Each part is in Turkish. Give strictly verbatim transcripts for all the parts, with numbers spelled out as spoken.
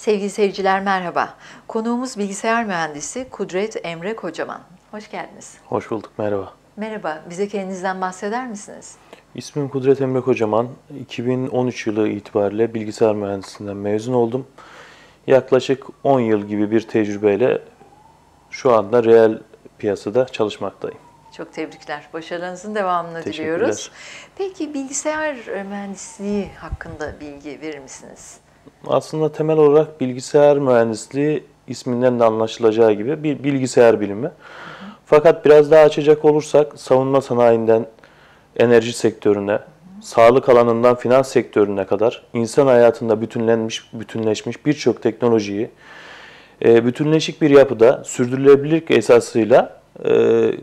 Sevgili seyirciler merhaba. Konuğumuz bilgisayar mühendisi Kudret Emre Kocaman. Hoş geldiniz. Hoş bulduk, merhaba. Merhaba, bize kendinizden bahseder misiniz? İsmim Kudret Emre Kocaman. iki bin on üç yılı itibariyle bilgisayar mühendisliğinden mezun oldum. Yaklaşık on yıl gibi bir tecrübeyle şu anda reel piyasada çalışmaktayım. Çok tebrikler. Başarılarınızın devamını Teşekkürler. diliyoruz. Peki bilgisayar mühendisliği hakkında bilgi verir misiniz? Aslında temel olarak bilgisayar mühendisliği isminden de anlaşılacağı gibi bir bilgisayar bilimi. Hı hı. Fakat biraz daha açacak olursak savunma sanayinden enerji sektörüne, hı hı. sağlık alanından finans sektörüne kadar insan hayatında bütünlenmiş, bütünleşmiş birçok teknolojiyi e, bütünleşik bir yapıda sürdürülebilirlik esasıyla e,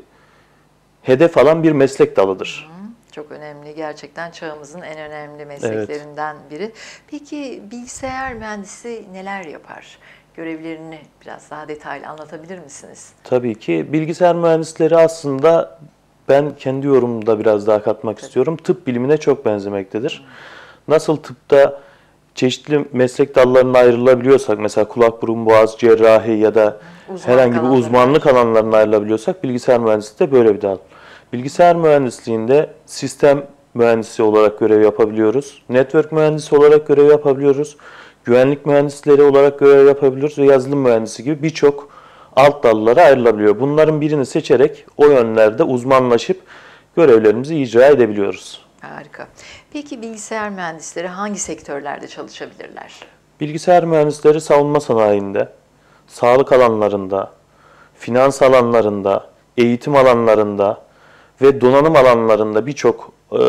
hedef alan bir meslek dalıdır. Hı hı. Çok önemli. Gerçekten çağımızın en önemli mesleklerinden evet. biri. Peki bilgisayar mühendisi neler yapar? Görevlerini biraz daha detaylı anlatabilir misiniz? Tabii ki. Bilgisayar mühendisleri aslında ben kendi yorumumda biraz daha katmak Tabii. istiyorum. Tıp bilimine çok benzemektedir. Hı. Nasıl tıpta çeşitli meslek dallarına ayrılabiliyorsak, mesela kulak, burun, boğaz, cerrahi ya da Uzman herhangi bir uzmanlık alanlarına ayrılabiliyorsak bilgisayar mühendisliği de böyle bir dal. Bilgisayar mühendisliğinde sistem mühendisi olarak görev yapabiliyoruz. Network mühendisi olarak görev yapabiliyoruz. Güvenlik mühendisleri olarak görev yapabiliyoruz ve yazılım mühendisi gibi birçok alt dallara ayrılabiliyor. Bunların birini seçerek o yönlerde uzmanlaşıp görevlerimizi icra edebiliyoruz. Harika. Peki bilgisayar mühendisleri hangi sektörlerde çalışabilirler? Bilgisayar mühendisleri savunma sanayinde, sağlık alanlarında, finans alanlarında, eğitim alanlarında ve donanım alanlarında birçok e,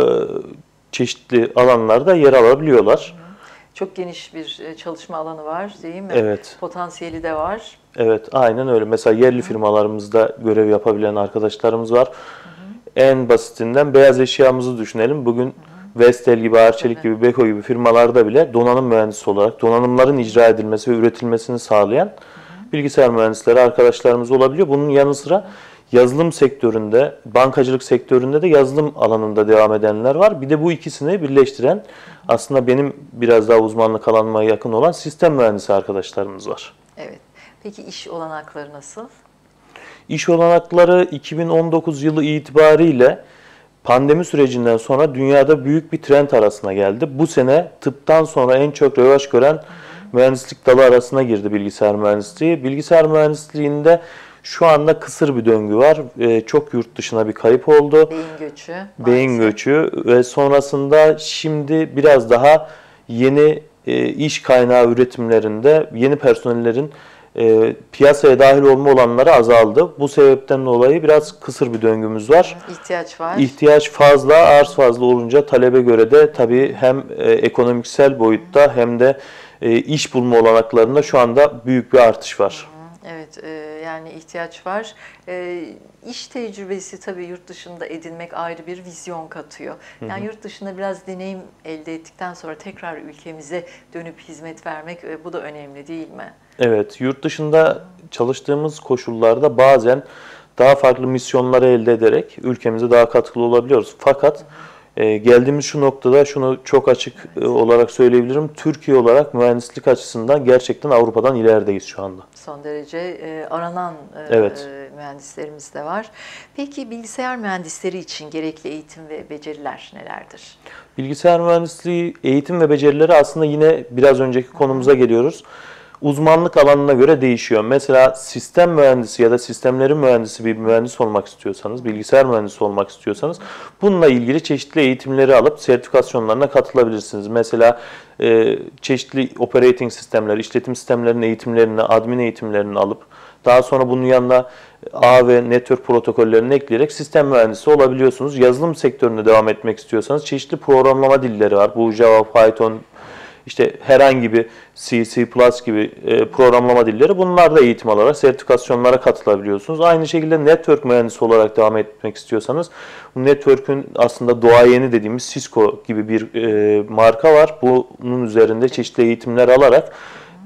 çeşitli alanlarda yer alabiliyorlar. Çok geniş bir çalışma alanı var değil mi? Evet. Potansiyeli de var. Evet, aynen öyle. Mesela yerli firmalarımızda görev yapabilen arkadaşlarımız var. Hı hı. En basitinden beyaz eşyamızı düşünelim. Bugün hı hı. Vestel gibi, Arçelik gibi, Beko gibi firmalarda bile donanım mühendisi olarak donanımların icra edilmesi ve üretilmesini sağlayan hı hı. bilgisayar mühendisleri arkadaşlarımız olabiliyor. Bunun yanı sıra yazılım sektöründe, bankacılık sektöründe de yazılım alanında devam edenler var. Bir de bu ikisini birleştiren aslında benim biraz daha uzmanlık alanıma yakın olan sistem mühendisi arkadaşlarımız var. Evet. Peki iş olanakları nasıl? İş olanakları iki bin on dokuz yılı itibariyle pandemi sürecinden sonra dünyada büyük bir trend arasına geldi. Bu sene tıptan sonra en çok revaç gören hı hı. mühendislik dalı arasına girdi bilgisayar mühendisliği. Bilgisayar mühendisliğinde şu anda kısır bir döngü var. Ee, çok yurt dışına bir kayıp oldu. Beyin göçü. Beyin maalesef. göçü ve sonrasında şimdi biraz daha yeni e, iş kaynağı üretimlerinde yeni personellerin e, piyasaya dahil olma olanları azaldı. Bu sebepten dolayı biraz kısır bir döngümüz var. İhtiyaç var. İhtiyaç fazla, arz fazla olunca talebe göre de tabii hem e, ekonomiksel boyutta hem de e, iş bulma olanaklarında şu anda büyük bir artış var. Evet, e, yani ihtiyaç var. E, iş tecrübesi tabii yurt dışında edinmek ayrı bir vizyon katıyor. Yani hı hı. yurt dışında biraz deneyim elde ettikten sonra tekrar ülkemize dönüp hizmet vermek e, bu da önemli değil mi? Evet, yurt dışında çalıştığımız koşullarda bazen daha farklı misyonları elde ederek ülkemize daha katkılı olabiliyoruz. Fakat hı hı. E, geldiğimiz şu noktada şunu çok açık evet. olarak söyleyebilirim. Türkiye olarak mühendislik açısından gerçekten Avrupa'dan ilerideyiz şu anda. Son derece e, aranan e, evet. mühendislerimiz de var. Peki bilgisayar mühendisleri için gerekli eğitim ve beceriler nelerdir? Bilgisayar mühendisliği eğitim ve becerileri aslında yine biraz önceki konumuza geliyoruz. Uzmanlık alanına göre değişiyor. Mesela sistem mühendisi ya da sistemlerin mühendisi bir mühendis olmak istiyorsanız, bilgisayar mühendisi olmak istiyorsanız bununla ilgili çeşitli eğitimleri alıp sertifikasyonlarına katılabilirsiniz. Mesela e, çeşitli operating sistemler, işletim sistemlerinin eğitimlerini, admin eğitimlerini alıp daha sonra bunun yanına ağ ve network protokollerini ekleyerek sistem mühendisi olabiliyorsunuz. Yazılım sektöründe devam etmek istiyorsanız çeşitli programlama dilleri var. Bu Java, Python, İşte herhangi bir C, C plus gibi e, programlama dilleri, bunlarda eğitim alarak sertifikasyonlara katılabiliyorsunuz. Aynı şekilde network mühendisi olarak devam etmek istiyorsanız, bu network'ün aslında doğayeni dediğimiz Cisco gibi bir e, marka var. Bunun üzerinde çeşitli eğitimler alarak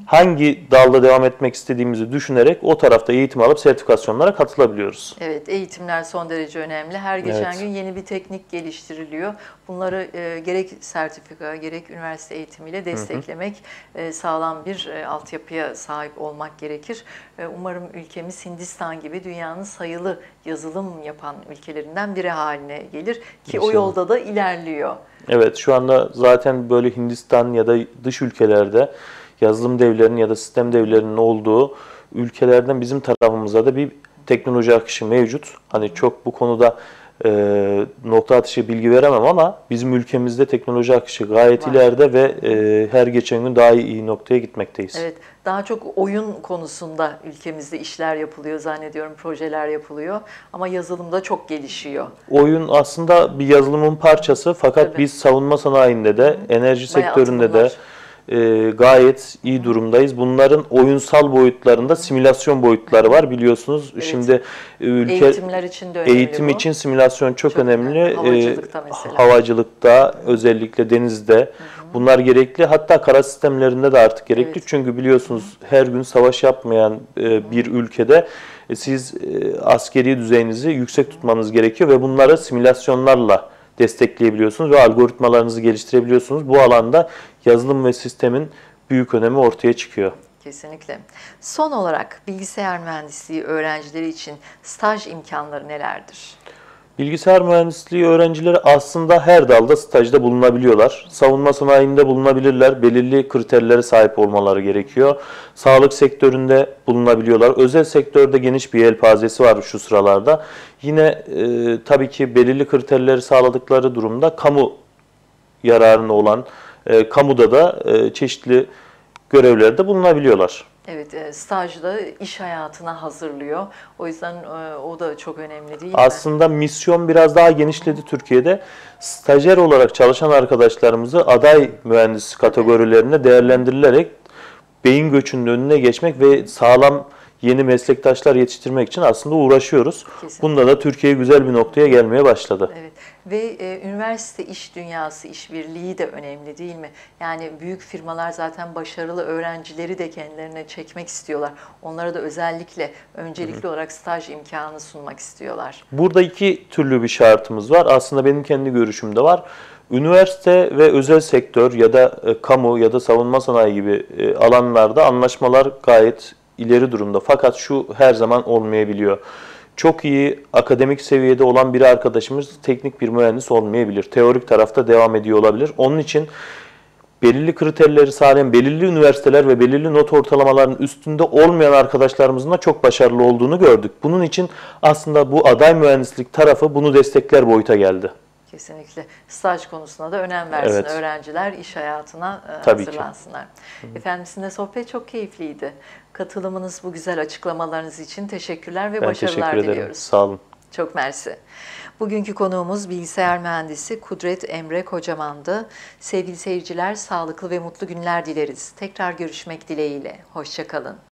hangi dalda devam etmek istediğimizi düşünerek o tarafta eğitim alıp sertifikasyonlara katılabiliyoruz. Evet, eğitimler son derece önemli. Her geçen Evet. gün yeni bir teknik geliştiriliyor. Bunları e, gerek sertifika, gerek üniversite eğitimiyle desteklemek, e, sağlam bir e, altyapıya sahip olmak gerekir. E, umarım ülkemiz Hindistan gibi dünyanın sayılı yazılım yapan ülkelerinden biri haline gelir ki o İnşallah. yolda da ilerliyor. Evet, şu anda zaten böyle Hindistan ya da dış ülkelerde yazılım devlerinin ya da sistem devlerinin olduğu ülkelerden bizim tarafımıza da bir teknoloji akışı mevcut. Hani çok bu konuda e, nokta atışı bilgi veremem ama bizim ülkemizde teknoloji akışı gayet Var. ileride ve e, her geçen gün daha iyi, iyi noktaya gitmekteyiz. Evet, daha çok oyun konusunda ülkemizde işler yapılıyor zannediyorum, projeler yapılıyor ama yazılımda çok gelişiyor. Oyun aslında bir yazılımın parçası fakat Tabii. biz savunma sanayinde de, enerji Bayağı sektöründe de atılımlar. e, gayet iyi durumdayız. Bunların oyunsal boyutlarında simülasyon boyutları var biliyorsunuz. Evet. Şimdi e, ülke Eğitimler için de önemli eğitim bu. için simülasyon çok, Çok önemli. önemli. E, Havacılıkta mesela. havacılıkta, özellikle denizde bunlar gerekli. Hatta kara sistemlerinde de artık gerekli. Evet. Çünkü biliyorsunuz her gün savaş yapmayan e, bir ülkede e, siz e, askeri düzeyinizi yüksek tutmanız gerekiyor ve bunları simülasyonlarla destekleyebiliyorsunuz ve algoritmalarınızı geliştirebiliyorsunuz. Bu alanda yazılım ve sistemin büyük önemi ortaya çıkıyor. Kesinlikle. Son olarak bilgisayar mühendisliği öğrencileri için staj imkanları nelerdir? Bilgisayar mühendisliği öğrencileri aslında her dalda stajda bulunabiliyorlar. Savunma sanayinde bulunabilirler. Belirli kriterlere sahip olmaları gerekiyor. Sağlık sektöründe bulunabiliyorlar. Özel sektörde geniş bir yelpazesi var şu sıralarda. Yine e, tabii ki belirli kriterleri sağladıkları durumda kamu yararına olan, e, kamuda da e, çeşitli görevlerde bulunabiliyorlar. Evet, e, stajda iş hayatına hazırlıyor. O yüzden e, o da çok önemli değil mi? Aslında misyon biraz daha genişledi Türkiye'de. Stajyer olarak çalışan arkadaşlarımızı aday mühendis kategorilerine değerlendirilerek beyin göçünün önüne geçmek ve sağlam yeni meslektaşlar yetiştirmek için aslında uğraşıyoruz. Kesinlikle. Bunda da Türkiye güzel bir noktaya gelmeye başladı. Evet ve e, üniversite iş dünyası, işbirliği de önemli değil mi? Yani büyük firmalar zaten başarılı öğrencileri de kendilerine çekmek istiyorlar. Onlara da özellikle öncelikli olarak staj imkanı sunmak istiyorlar. Burada iki türlü bir şartımız var. Aslında benim kendi görüşüm de var. Üniversite ve özel sektör ya da e, kamu ya da savunma sanayi gibi e, alanlarda anlaşmalar gayet ileri durumda. Fakat şu her zaman olmayabiliyor. Çok iyi akademik seviyede olan bir arkadaşımız teknik bir mühendis olmayabilir. Teorik tarafta devam ediyor olabilir. Onun için belirli kriterleri sağlayan belirli üniversiteler ve belirli not ortalamalarının üstünde olmayan arkadaşlarımızın da çok başarılı olduğunu gördük. Bunun için aslında bu aday mühendislik tarafı bunu destekler boyuta geldi. Kesinlikle. Staj konusuna da önem versin Evet. öğrenciler, iş hayatına e, Tabii ki. hazırlansınlar. Efendim sizinle sohbet çok keyifliydi. Katılımınız, bu güzel açıklamalarınız için teşekkürler ve Ben başarılar teşekkür ederim. diliyoruz. Sağ olun. Çok mersi. Bugünkü konuğumuz bilgisayar mühendisi Kudret Emre Kocaman'dı. Sevgili seyirciler, sağlıklı ve mutlu günler dileriz. Tekrar görüşmek dileğiyle. Hoşça kalın.